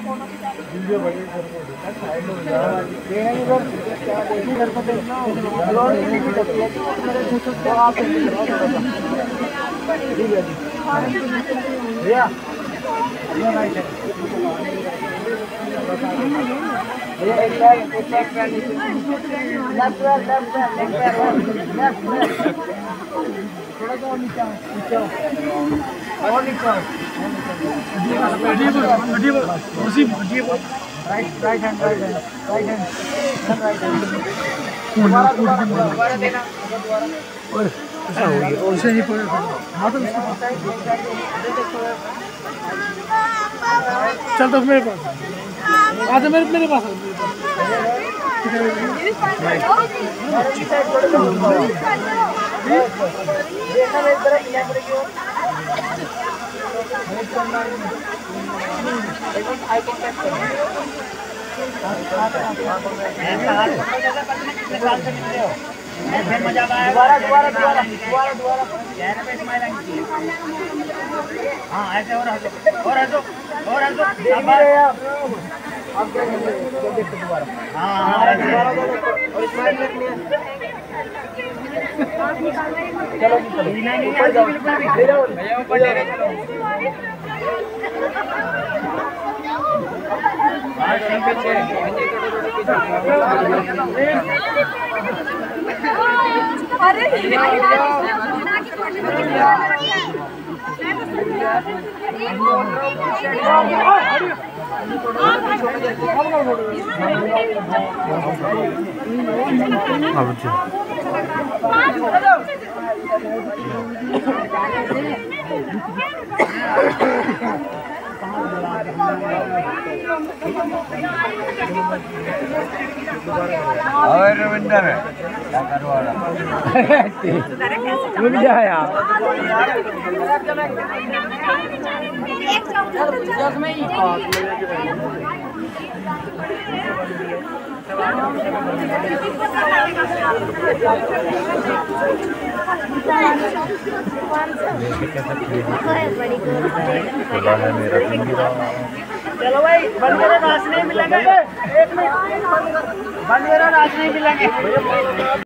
Right hand दोबारा देना और ऐसा हो गया और से ही पर हां तो इसको चल तो मेरे पास आ जा मेरे पास देखना मेरी तरफ कैमरे की ओर आई कैन कैच कर दोबारा चेहरे पे स्माइल आनी चाहिए। हाँ ऐसे और हंसो आप क्या देखो दोबारा। हाँ और स्माइल रखनी है। चलो ऊपर जाओ भैया ऊपर ले रहे चलो। अरे और रविंदर क्या करो रुक जा यार चलो भाई बंद करो नाचने मिलेंगे। एक मिनट बंद करो नाचने मिलेंगे।